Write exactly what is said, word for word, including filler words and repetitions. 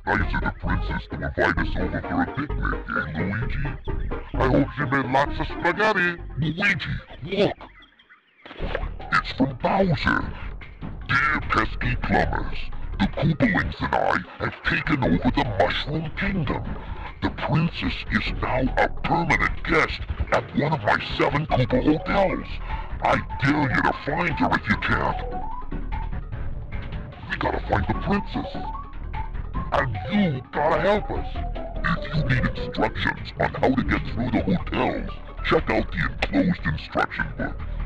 nice of the princess to invite us over for a picnic, eh, Luigi? I hope she made lots of spaghetti. Luigi, look! It's from Bowser. Dear pesky plumbers, the Koopalings and I have taken over the Mushroom Kingdom. The princess is now a permanent guest at one of my seven Koopa hotels. I dare you to find her if you can. We gotta find the princess. And you gotta help us. If you need instructions on how to get through the hotels, check out the enclosed instruction book.